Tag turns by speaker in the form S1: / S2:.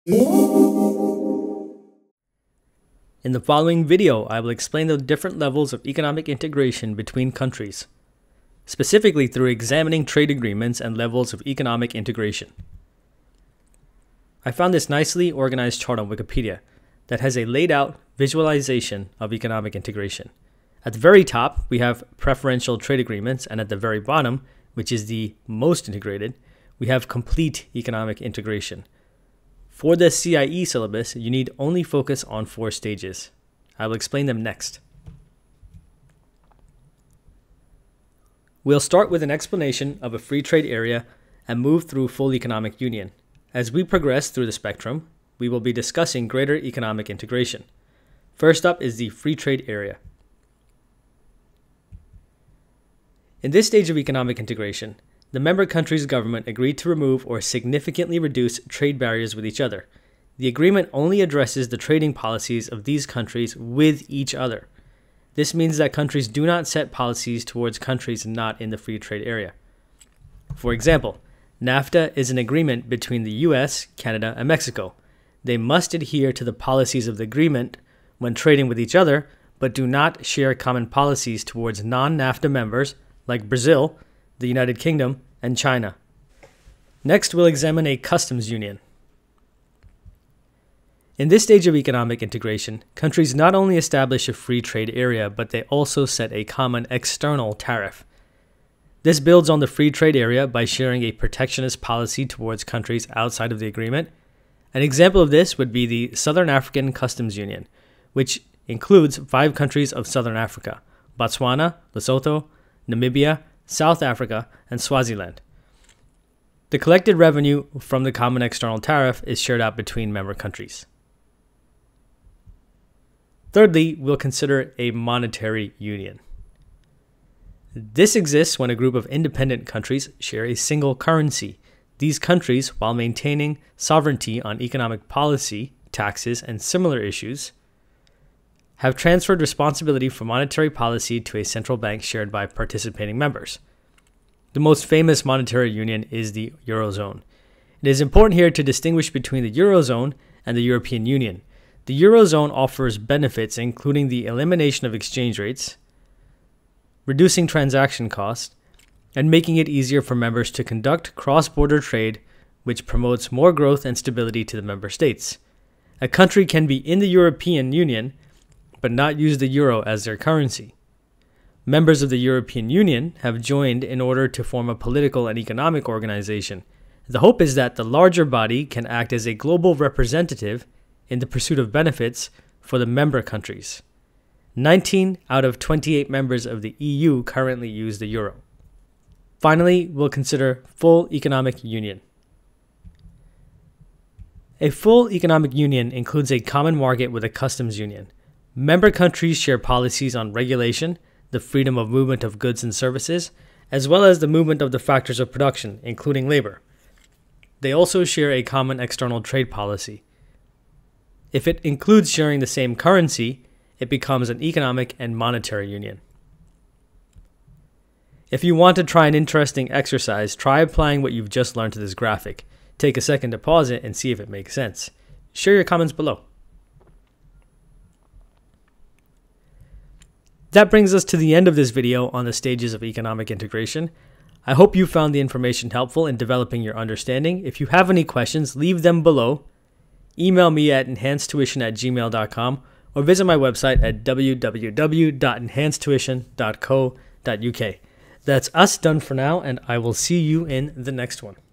S1: In the following video, I will explain the different levels of economic integration between countries, specifically through examining trade agreements and levels of economic integration. I found this nicely organized chart on Wikipedia that has a laid out visualization of economic integration. At the very top, we have preferential trade agreements, and at the very bottom, which is the most integrated, we have complete economic integration. For the CIE syllabus, you need only focus on 4 stages. I will explain them next. We'll start with an explanation of a free trade area and move through full economic union. As we progress through the spectrum, we will be discussing greater economic integration. First up is the free trade area. In this stage of economic integration, the member country's government agreed to remove or significantly reduce trade barriers with each other. The agreement only addresses the trading policies of these countries with each other. This means that countries do not set policies towards countries not in the free trade area. For example, NAFTA is an agreement between the US, Canada, and Mexico. They must adhere to the policies of the agreement when trading with each other, but do not share common policies towards non-NAFTA members like Brazil, the United Kingdom, and China. Next, we'll examine a customs union. In this stage of economic integration, countries not only establish a free trade area, but they also set a common external tariff. This builds on the free trade area by sharing a protectionist policy towards countries outside of the agreement. An example of this would be the Southern African Customs Union, which includes 5 countries of Southern Africa: Botswana, Lesotho, Namibia, South Africa, and Swaziland. The collected revenue from the common external tariff is shared out between member countries. Thirdly, we'll consider a monetary union. This exists when a group of independent countries share a single currency. These countries, while maintaining sovereignty on economic policy, taxes, and similar issues, have transferred responsibility for monetary policy to a central bank shared by participating members. The most famous monetary union is the Eurozone. It is important here to distinguish between the Eurozone and the European Union. The Eurozone offers benefits including the elimination of exchange rates, reducing transaction costs, and making it easier for members to conduct cross-border trade, which promotes more growth and stability to the member states. A country can be in the European Union but not use the euro as their currency. Members of the European Union have joined in order to form a political and economic organization. The hope is that the larger body can act as a global representative in the pursuit of benefits for the member countries. 19 out of 28 members of the EU currently use the euro. Finally, we'll consider full economic union. A full economic union includes a common market with a customs union. Member countries share policies on regulation, the freedom of movement of goods and services, as well as the movement of the factors of production, including labor. They also share a common external trade policy. If it includes sharing the same currency, it becomes an economic and monetary union. If you want to try an interesting exercise, try applying what you've just learned to this graphic. Take a second to pause it and see if it makes sense. Share your comments below. That brings us to the end of this video on the stages of economic integration. I hope you found the information helpful in developing your understanding. If you have any questions, leave them below. Email me at EnhanceTuition@gmail.com or visit my website at www.EnhanceTuition.co.uk. That's us done for now, and I will see you in the next one.